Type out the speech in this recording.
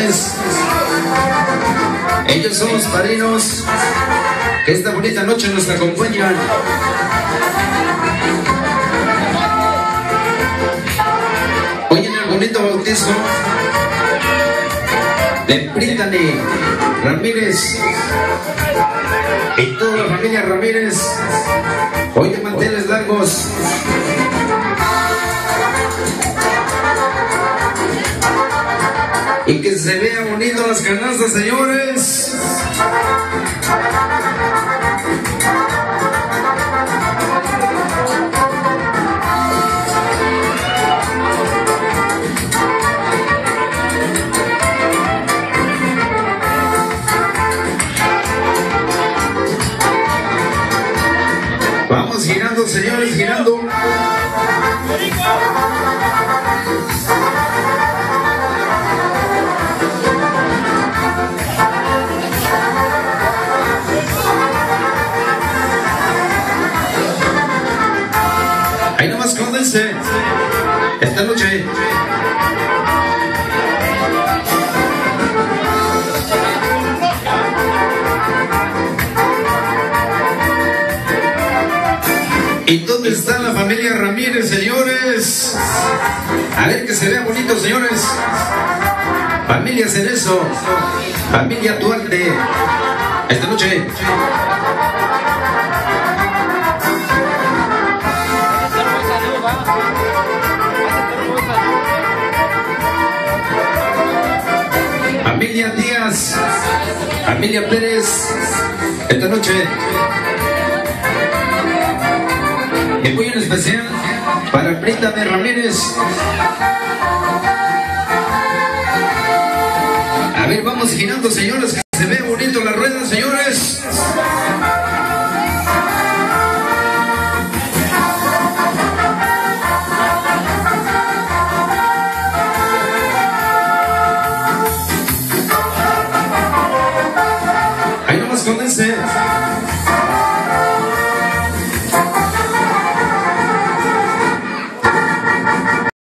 Mardones. Ellos son los padrinos que esta bonita noche nos acompañan. Hoy en el bonito bautizo de Brittany Ramírez y toda la familia Ramírez, hoy de manteles largos. Y que se vean bonitas las canastas, señores. Vamos girando, señores, girando. Ahí nomás cóndense esta noche. ¿Y dónde está la familia Ramírez, señores? A ver que se vea bonito, señores. Familia Cerezo, familia Duarte, esta noche. Familia Díaz, familia Pérez, esta noche. Y muy en especial para Brittany Ramírez. A ver, vamos girando, señores, que se ve bonito la rueda, señores. Ahí nomás condense.